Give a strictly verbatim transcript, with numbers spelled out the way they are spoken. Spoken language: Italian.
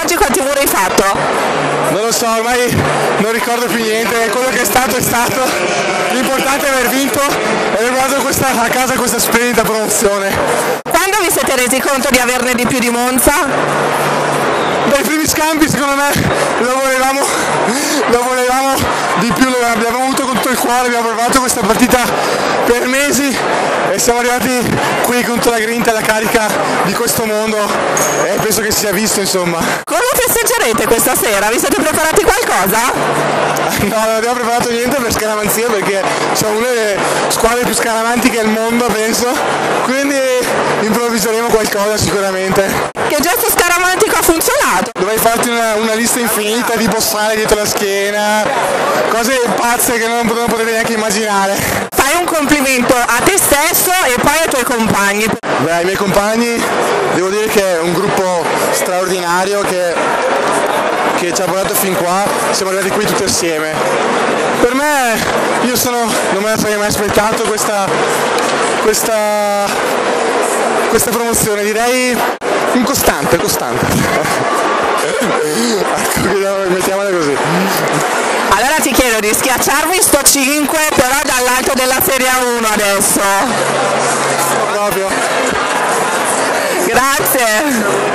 oggi quanti muri hai fatto? Non lo so, ormai non ricordo più niente, quello che è stato è stato. L'importante è aver vinto e aver guardato questa, a casa questa splendida promozione. Quando vi siete resi conto di averne di più di Monza? Dai primi scambi secondo me lo volevamo, lo volevamo di più, lo abbiamo avuto con tutto il cuore, abbiamo provato questa partita per mesi e siamo arrivati qui con tutta la grinta e la carica di questo mondo e penso che sia visto insomma. Come festeggerete questa sera? Vi siete preparati qualcosa? No, non abbiamo preparato niente per scaramanzia perché siamo una delle squadre più scaramantiche al mondo penso, quindi improvviseremo qualcosa sicuramente. Che gesto scaramantico ha funzionato? Dovrei farti una, una lista infinita di bossare dietro la schiena, cose pazze che non, non potete neanche immaginare. Fai un complimento a te stesso e poi ai tuoi compagni. Beh, ai miei compagni devo dire che è un gruppo straordinario che, che ci ha portato fin qua, siamo arrivati qui tutti assieme. Per me, io sono, non me la sarei mai aspettato questa, questa, questa promozione, direi un costante, costante. Mettiamola così. Allora ti chiedo di schiacciarmi sto cinque, però dall'alto della Serie uno adesso. Proprio. Grazie.